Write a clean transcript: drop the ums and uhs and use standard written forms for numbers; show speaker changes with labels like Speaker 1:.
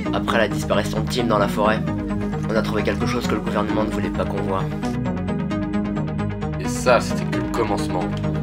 Speaker 1: Après la disparition de Tim dans la forêt, on a trouvé quelque chose que le gouvernement ne voulait pas qu'on voie.
Speaker 2: Et ça, c'était que le commencement.